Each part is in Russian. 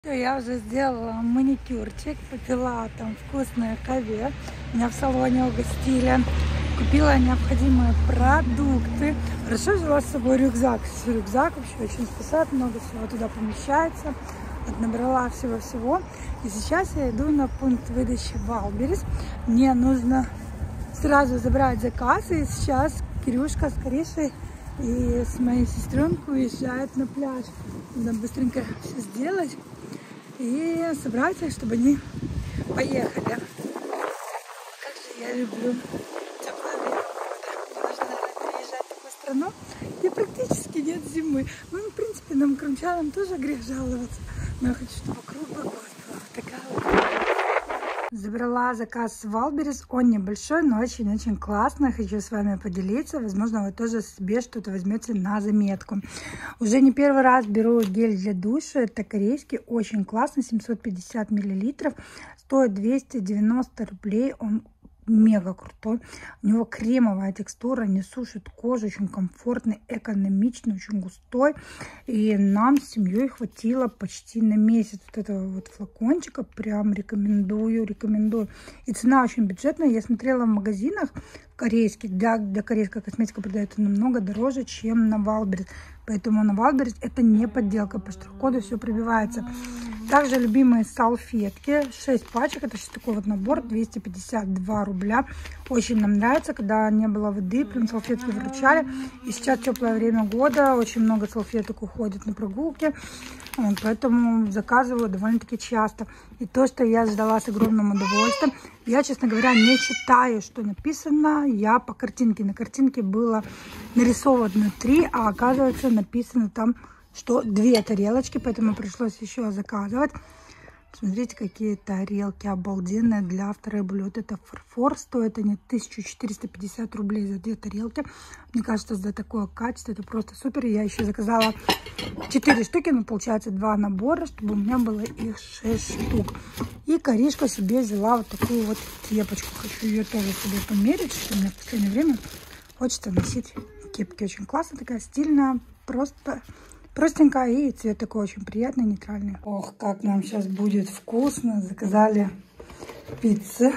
Я уже сделала маникюрчик, попила там вкусное каве. Меня в салоне угостили. Купила необходимые продукты. Хорошо взяла с собой рюкзак. Рюкзак вообще очень спасает, много всего туда помещается. Вот набрала всего-всего. И сейчас я иду на пункт выдачи Валберес. Мне нужно сразу забрать заказ. И сейчас Кирюшка с Каришей и с моей сестренкой уезжают на пляж. Надо быстренько все сделать и собраться, чтобы они поехали. Как же я люблю теплое время года. Мне нужно, наверное, переезжать в такую страну, где практически нет зимы. Ну, в принципе, нам, крымчанам, тоже грех жаловаться. Но я хочу, чтобы круглый год была такая вот. Забрала заказ с Валберес. Он небольшой, но очень-очень классно. Хочу с вами поделиться. Возможно, вы тоже себе что-то возьмете на заметку. Уже не первый раз беру гель для душа. Это корейский. Очень классно. 750 миллилитров. Стоит 290 рублей. Он мега крутой. У него кремовая текстура, не сушит кожу, очень комфортный, экономичный, очень густой. И нам с семьей хватило почти на месяц вот этого вот флакончика. Прям рекомендую. И цена очень бюджетная. Я смотрела в магазинах корейских, для корейской косметики продается намного дороже, чем на Валберес. Поэтому на Валберес это не подделка. По штрих-коду все пробивается. Также любимые салфетки. 6 пачек. Это сейчас такой вот набор. 252 рубля. Очень нам нравится. Когда не было воды, прям салфетки выручали. И сейчас теплое время года. Очень много салфеток уходит на прогулки. Вот, поэтому заказываю довольно-таки часто. И то, что я ждала с огромным удовольствием. Я, честно говоря, не читаю, что написано. Я по картинке. На картинке было нарисовано 3, а оказывается написано там, что 2 тарелочки, поэтому пришлось еще заказывать. Смотрите, какие тарелки обалденные для вторых блюд. Это фарфор, стоит они 1450 рублей за 2 тарелки. Мне кажется, за такое качество это просто супер. Я еще заказала 4 штуки, но получается 2 набора, чтобы у меня было их 6 штук. И Каришка себе взяла вот такую вот кепочку. Хочу ее тоже себе померить, что мне в последнее время хочется носить кепки. Очень классно, такая стильная, простенькая, и цвет такой очень приятный, нейтральный. Ох, как нам сейчас будет вкусно. Заказали пиццы.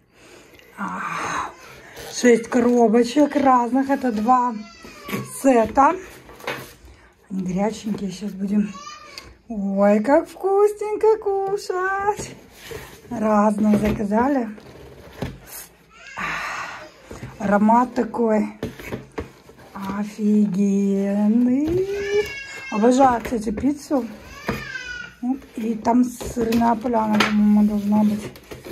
6 коробочек разных. Это 2 сета. Они горяченькие. Сейчас будем... Ой, как вкусненько кушать. Разные заказали. Аромат такой офигенный. Обожаю, кстати, пиццу. Вот, и там сырная поляна, по-моему, должна быть.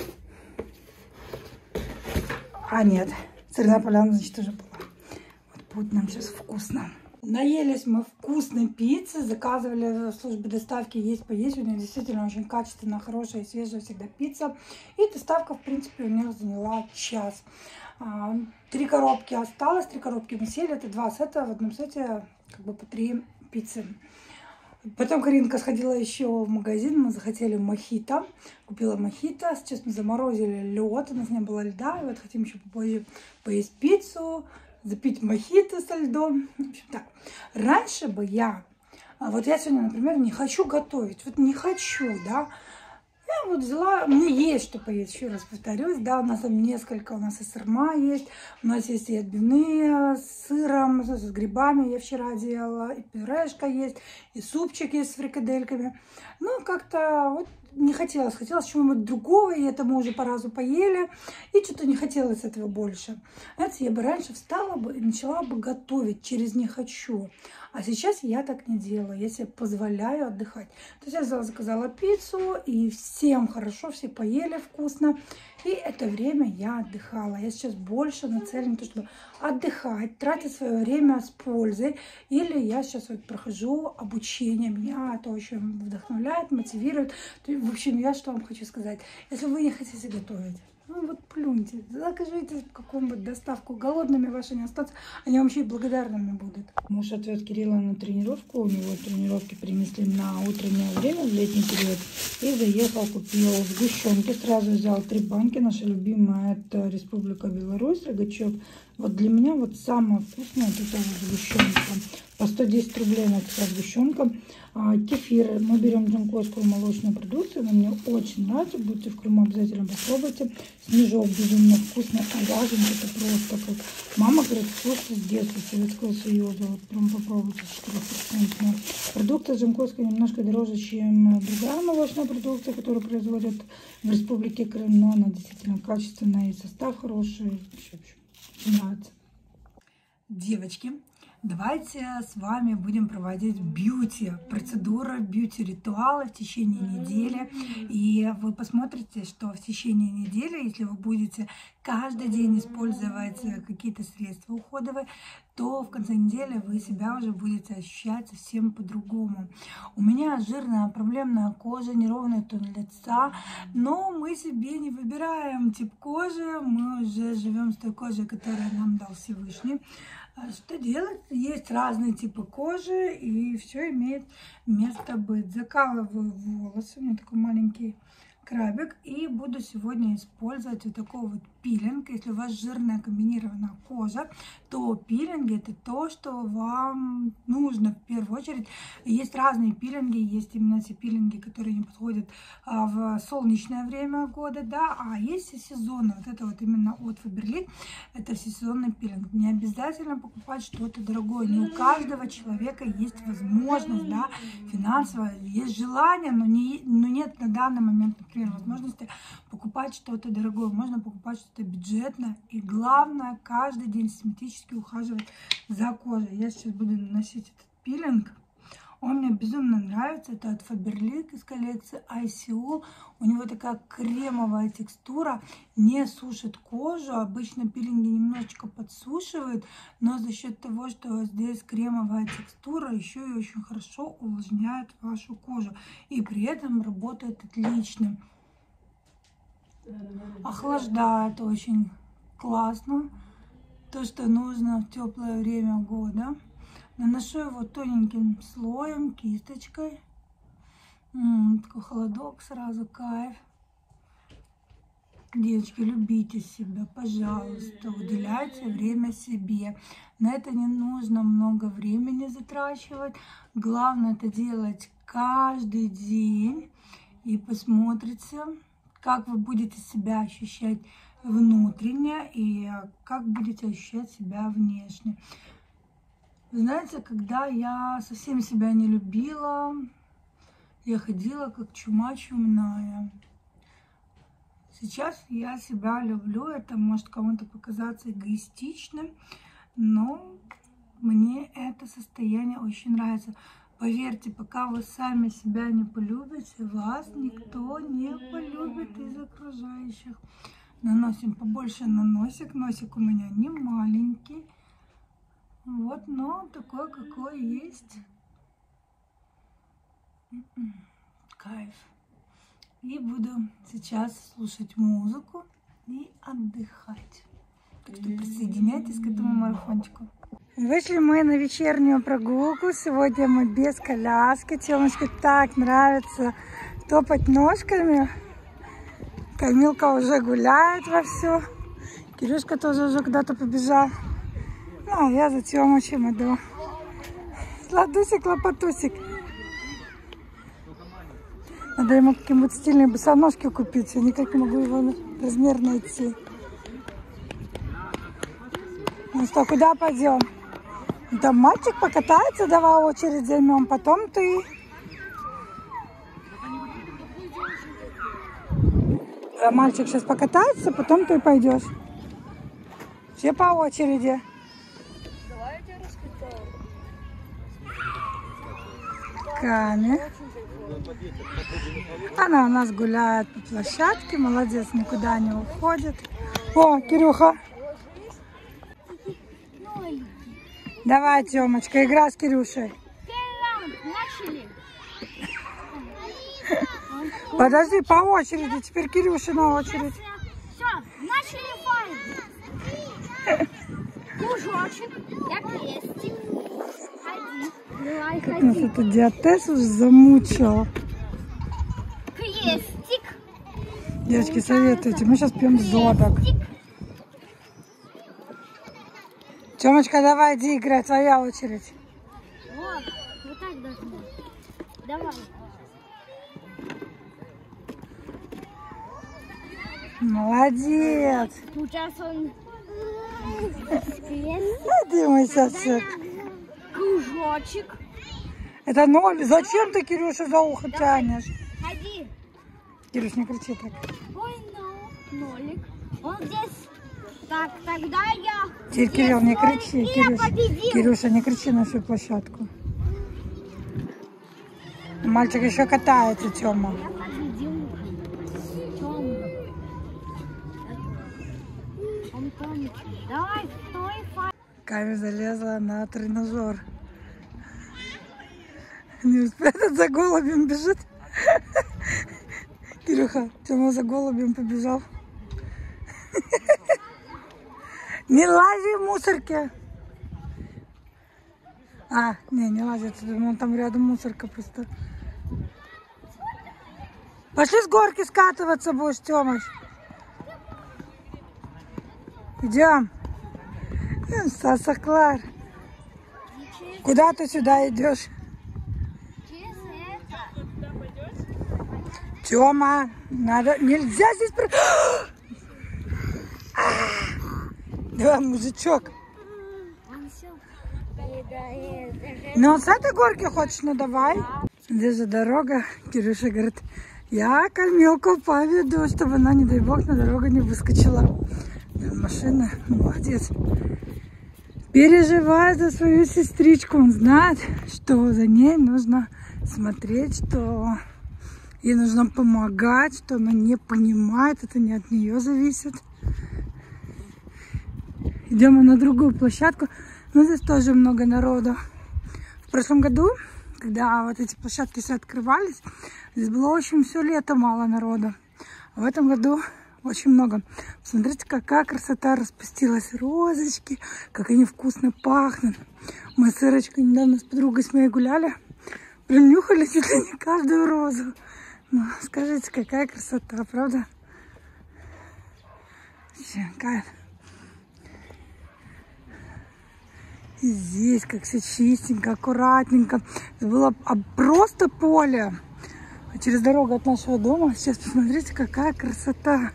А, нет. Сырная поляна, значит, уже была. Вот будет нам сейчас вкусно. Наелись мы вкусной пиццы. Заказывали в службе доставки есть поесть. У них действительно очень качественная, хорошая и свежая всегда пицца. И доставка, в принципе, у них заняла час. 3 коробки осталось. 3 коробки мы съели. Это 2 сета. В одном сете как бы по 3 пиццы. Потом Каринка сходила еще в магазин, мы захотели мохито, купила мохито, сейчас мы заморозили лед, у нас не было льда, и вот хотим еще попозже поесть пиццу, запить мохито со льдом. В общем, так, раньше бы я сегодня, например, не хочу готовить, вот не хочу, да, я вот взяла, мне есть что поесть, еще раз повторюсь, да, у нас там несколько, у нас и сырма есть, у нас есть и отбивные с сыром, с грибами я вчера делала, и пюрешка есть, и супчик есть с фрикадельками, ну, как-то вот не хотелось чего-нибудь другого, и это мы уже по разу поели, и что-то не хотелось этого больше. Знаете, я бы раньше встала бы и начала бы готовить через «не хочу». А сейчас я так не делаю, я себе позволяю отдыхать. То есть я заказала пиццу, и всем хорошо, все поели вкусно. И это время я отдыхала. Я сейчас больше нацелена на то, чтобы отдыхать, тратить свое время с пользой. Или я сейчас вот прохожу обучение. Меня это очень вдохновляет, мотивирует. В общем, я что вам хочу сказать. Если вы не хотите готовить, ну вот плюньте, закажите какую-нибудь доставку. Голодными ваши не остаться, они вам еще и благодарными будут. Муж отвез Кирилла на тренировку. У него тренировки принесли на утреннее время, в летний период. И заехал, купил сгущенки. Сразу взял 3 банки. Наша любимая — это Республика Беларусь, Рогачев Вот для меня вот самое вкусное вот это вот сгущенка. По 110 рублей на такая сгущенка. Кефир. Мы берем джанкойскую молочную продукцию. Она мне очень нравится. Будете в Крыму, обязательно попробуйте. Снежок безумно вкусный. А ряженка это просто как... Мама говорит, вкусно с детства Советского Союза. Вот прям попробуйте. 4%. Продукция джанкойская немножко дороже, чем другая молочная продукция, которую производят в Республике Крым. Но она действительно качественная и состав хороший. Очень нравится. Девочки, давайте с вами будем проводить бьюти-процедуры, бьюти-ритуалы в течение недели. И вы посмотрите, что в течение недели, если вы будете каждый день использовать какие-то средства уходовые, то в конце недели вы себя уже будете ощущать совсем по-другому. У меня жирная проблемная кожа, неровный тон лица, но мы себе не выбираем тип кожи, мы уже живем с той кожей, которую нам дал Всевышний. Что делать? Есть разные типы кожи, и все имеет место быть. Закалываю волосы, у меня такой маленький крабик, и буду сегодня использовать вот такой вот пилинг. Если у вас жирная комбинированная кожа, то пилинги это то, что вам нужно в первую очередь. Есть разные пилинги, есть именно те пилинги, которые не подходят в солнечное время года, да, а есть всесезонные. Вот это вот именно от Faberlic, это всесезонный пилинг. Не обязательно покупать что-то дорогое, не у каждого человека есть возможность, да, финансовая, есть желание, но нет на данный момент, например, возможности покупать что-то дорогое. Можно покупать что-то бюджетное. И главное, каждый день систематически ухаживать за кожей. Я сейчас буду наносить этот пилинг. Он мне безумно нравится. Это от Faberlic из коллекции ICO. У него такая кремовая текстура. Не сушит кожу. Обычно пилинги немножечко подсушивают. Но за счет того, что здесь кремовая текстура, еще и очень хорошо увлажняет вашу кожу. И при этом работает отлично. Охлаждает очень классно. То, что нужно в теплое время года. Наношу его тоненьким слоем, кисточкой. Такой холодок сразу, кайф. Девочки, любите себя, пожалуйста, уделяйте время себе. На это не нужно много времени затрачивать. Главное это делать каждый день. И посмотрите, как вы будете себя ощущать внутренне и как будете ощущать себя внешне. Вы знаете, когда я совсем себя не любила, я ходила как чума чумная. Сейчас я себя люблю, это может кому-то показаться эгоистичным, но мне это состояние очень нравится. Поверьте, пока вы сами себя не полюбите, вас никто не полюбит из окружающих. Наносим побольше на носик. Носик у меня не маленький. Вот, но такой, какой есть. Кайф. И буду сейчас слушать музыку и отдыхать. Так что присоединяйтесь к этому марафончику. Вышли мы на вечернюю прогулку. Сегодня мы без коляски. Тёмочке так нравится топать ножками. Камилка уже гуляет вовсю. Кирюшка тоже уже куда-то побежал. Ну, а я за Тёмочем иду. Сладусик, лопатусик. Надо ему какие-нибудь стильные босоножки купить. Я никак не могу его размер найти. Ну что, куда пойдем? Там мальчик покатается, давай очередь займем, потом ты. Да, мальчик сейчас покатается, потом ты пойдешь. Все по очереди. Давай я тебя раскатаю. Ками. Она у нас гуляет по площадке, молодец, никуда не уходит. О, Кирюха. Давай, Тёмочка, игра с Кирюшей. Начали. Подожди, по очереди, теперь Кирюша на очередь. Все, начали файт. Кружочек, я крестик. Ходи. Давай, Как нас ходи. этот диатез уже замучил. Крестик. Девочки, советуйте, мы сейчас пьем зодок. Тёмочка, давай, иди играй, твоя очередь. Вот так должно. Давай. Молодец. Сейчас он Иди, мой сосед. кружочек. Это 0. Зачем ты, Кирюша, за ухо тянешь? Ходи. Кирюш, не кричи так. Ой, нолик. Он здесь. Так, тогда я... Теперь, Кирилл, не кричи. И я победил. Кирюша, не кричи на всю площадку. Мальчик еще катается, Тёма. Я победил. Тёма. Он тоненький. Давай, стой, Камя залезла на тренажер. Не успеет, за голубем бежит. Кирюха, Тёма за голубем побежал. Не лази в мусорке. Не лазит. Вон там рядом мусорка просто. Пошли с горки скатываться будешь, Тёмыч. Идем. Саса Клар. Куда ты сюда идешь? Тёма, надо... Нельзя здесь... Давай, мужичок. Ну, с этой горки хочешь? Ну, давай. Здесь же дорога. Кирюша говорит, я кормилку поведу, чтобы она, не дай бог, на дорогу не выскочила. Машина, молодец. Переживает за свою сестричку. Он знает, что за ней нужно смотреть, что ей нужно помогать, что она не понимает, это не от нее зависит. Идем на другую площадку. Но здесь тоже много народу. В прошлом году, когда вот эти площадки все открывались, здесь было очень все лето мало народу. А в этом году очень много. Посмотрите, какая красота распустилась. Розочки, как они вкусно пахнут. Мы с Ирочкой недавно с подругой с моей гуляли. Прям нюхали чуть ли не каждую розу. Ну, скажите, какая красота, правда? Вообще, кайф. И здесь как все чистенько, аккуратненько. Это было просто поле. А через дорогу от нашего дома. Сейчас посмотрите, какая красота.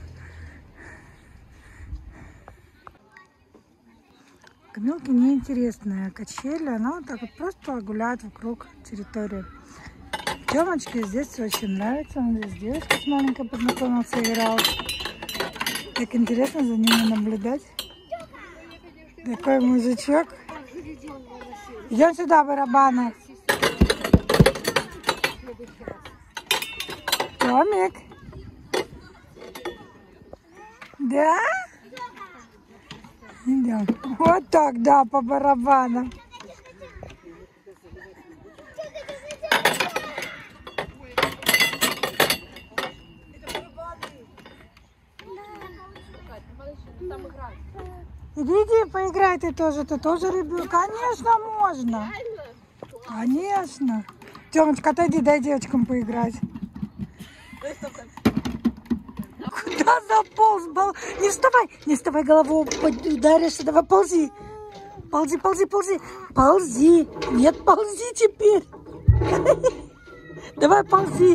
Камилке неинтересная качели. Она вот так вот просто гуляет вокруг территории. Тёмочке здесь очень нравится. Он здесь с девочкой с маленькой познакомился, играл. Так интересно за ними наблюдать. Такой мужичок. Идем сюда, барабаны. Томик. Да? Идем. Вот так, да, по барабанам. Иди, поиграй ты тоже ребенок. Конечно, можно. Конечно. Тёмочка, отойди, дай девочкам поиграть. Куда заполз? Не вставай голову, ударишься. Давай, ползи. Ползи. Ползи. Нет, ползи теперь. Давай, ползи.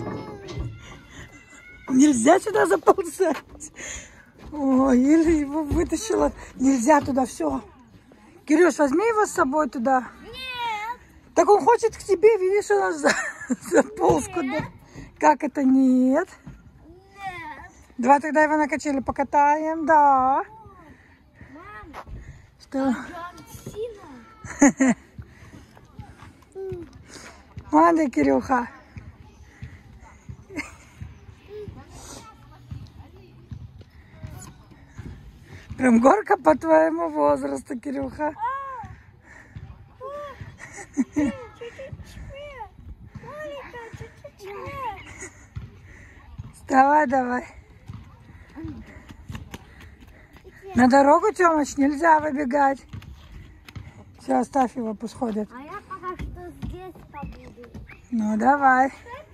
Нельзя сюда заползать. Ой, или его вытащила. Нельзя туда, все. Кирюш, возьми его с собой туда. Нет. Так он хочет к тебе, видишь, он заполз куда. Как это нет? Нет. Давай тогда его на качели покатаем, да. Мама. Что? Джон Сина. Ладно, Кирюха. Прям горка по твоему возрасту, Кирюха. Вставай, давай. На дорогу, Тёмыч, нельзя выбегать. Все, оставь его, пусть ходит. А я пока что здесь побуду. Ну, давай.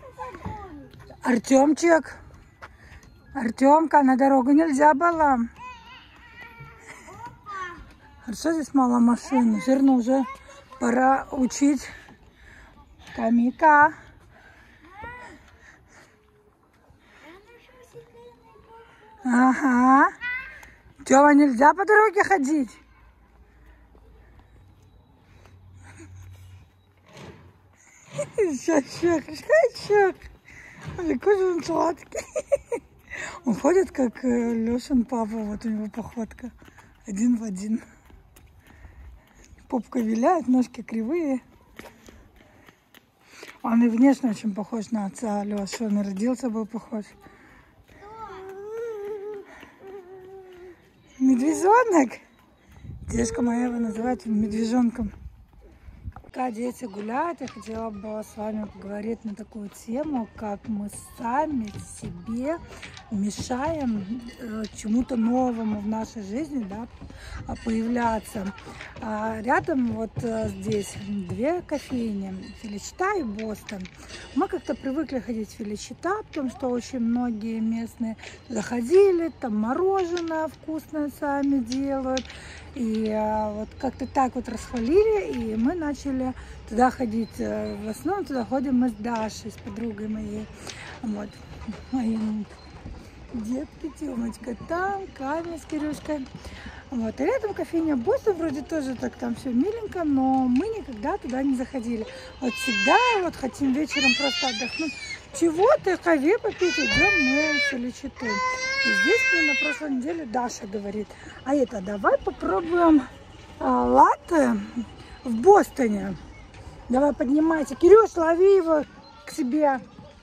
Артемчик. Артемка, на дорогу нельзя было. Хорошо, здесь мало машин. Наверное, уже пора учить Камика. Ага. Тёма, нельзя по дороге ходить. Щек. Какой же он сладкий. Он ходит, как Лешин папа. Вот у него походка. Один в один. Попка виляет, ножки кривые. Он и внешне очень похож на отца Леши. Он и родился был похож. Медвежонок. Девушка моя его называет медвежонком. Пока дети гуляют, я хотела бы с вами поговорить на такую тему, как мы сами себе мешаем чему-то новому в нашей жизни, да, появляться. Рядом вот здесь две кофейни, Феличита и Бостон. Мы как-то привыкли ходить в Феличита, потому что очень многие местные туда ходили, там мороженое вкусное сами делают. И вот как-то так вот расхвалили, и мы начали туда ходить. В основном туда ходим мы с Дашей, с подругой моей. Вот. Мои детки, Тёмочка там, Камя с Кирюшкой. Вот. И рядом кофейня Бостон, вроде тоже так там все миленько, но мы никогда туда не заходили. Вот всегда вот хотим вечером просто отдохнуть. Чего-то, каве попить, идем мы в Феличиту. И здесь мне на прошлой неделе Даша говорит: а это давай попробуем латте в Бостоне. Давай поднимайся. Кирюш, лови его к себе.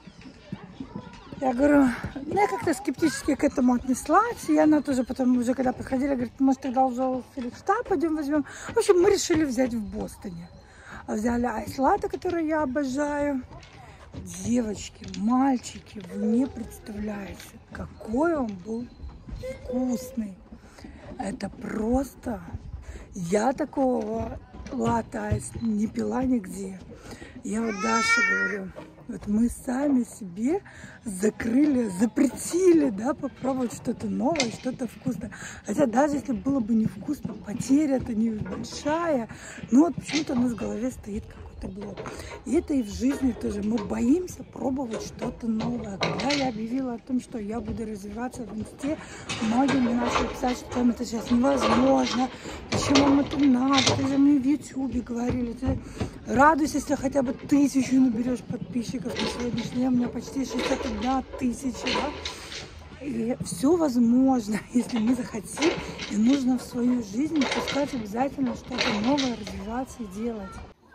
Я говорю, я как-то скептически к этому отнеслась. И она тоже потом, уже когда подходили, говорит, может тогда уже в Феличита пойдем возьмем. В общем, мы решили взять в Бостоне. Взяли айс-латте, который я обожаю. Девочки, мальчики, вы не представляете, какой он был вкусный. Это просто... Я такого латте не пила нигде. Я вот Даше говорю, вот мы сами себе закрыли, запретили, да, попробовать что-то новое, что-то вкусное. Хотя даже если было бы невкусно, потеря-то небольшая, но вот почему-то у нас в голове стоит какой-то блок. И это и в жизни тоже. Мы боимся пробовать что-то новое. Когда я объявила о том, что я буду развиваться в инсте, многие мне начали писать, что это сейчас невозможно, почему мы тут надо, ты же мне в ютубе говорили, ты радуйся, если хотя бы 1000 наберешь подписчиков на сегодняшний день, у меня почти 61 000, да? И все возможно, если мы захотим, и нужно в свою жизнь пускать обязательно что-то новое, развиваться и делать.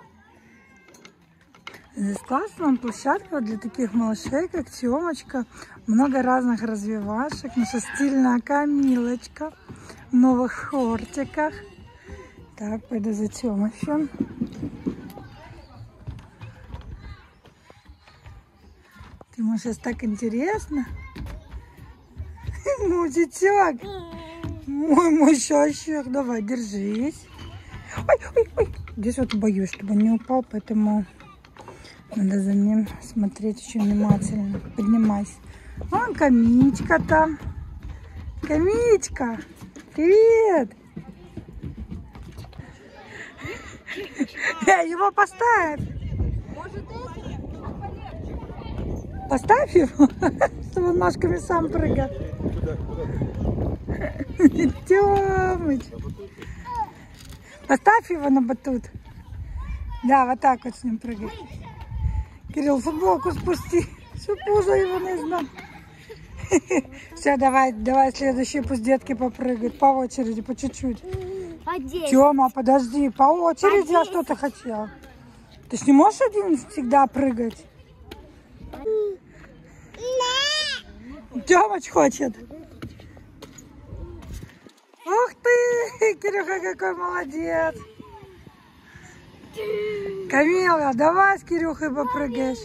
Здесь классная площадка для таких малышей, как Тёмочка. Много разных развивашек. Наша стильная Камилочка в новых шортиках. Так, пойду за Тёмочем. Ты, ему сейчас так интересно. Мой зятёк. Мой щащик. Давай, держись. Ой. Здесь вот боюсь, чтобы он не упал, поэтому надо за ним смотреть очень внимательно. Поднимайся. Вон Камичка там. Камичка, привет. Его поставь. Поставь его, чтобы он ножками сам прыгал. Тёмыч. Поставь его на батут. Да, вот так вот с ним прыгай. Кирилл, футболку спусти, чтобы пузо его не знал. Все, давай следующие, пусть детки попрыгают по очереди, по чуть-чуть. Тёма, подожди, по очереди, я что-то хотела. Ты ж не можешь один всегда прыгать? Тёмыч хочет. Ух ты, Кирюха, какой молодец. Камила, давай с Кирюхой попрыгаешь.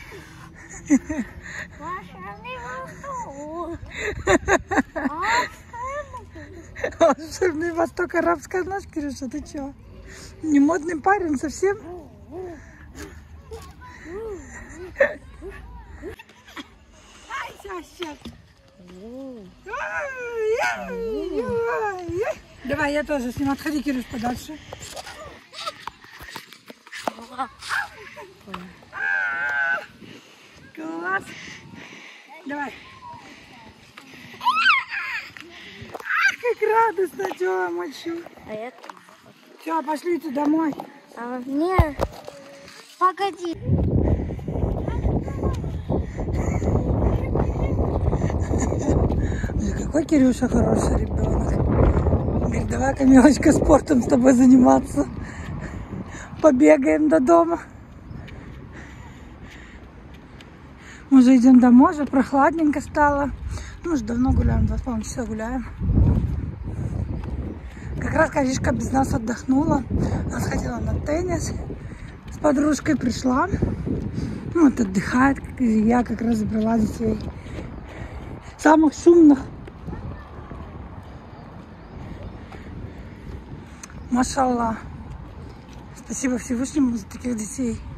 Волшебный Восток, арабская ночь, Кирюша, ты чё? Не модный парень совсем? Давай, я тоже с ним. Отходи, Кирюш, подальше. Класс. Давай. Как радостно, что я мочу. А это? Все, пошли ты домой. Нет. Погоди. Ой, какой Кирюша хороший ребенок. Говорит, давай-ка, милочка, спортом с тобой заниматься. Побегаем до дома. Мы уже идем домой, уже прохладненько стало. Ну, уже давно гуляем, 2,5 часа гуляем. Как раз Каришка без нас отдохнула. Она сходила на теннис. С подружкой пришла. Ну, вот отдыхает. Я как раз забрала детей. Самых шумных. Машаллах. Спасибо Всевышнему за таких детей.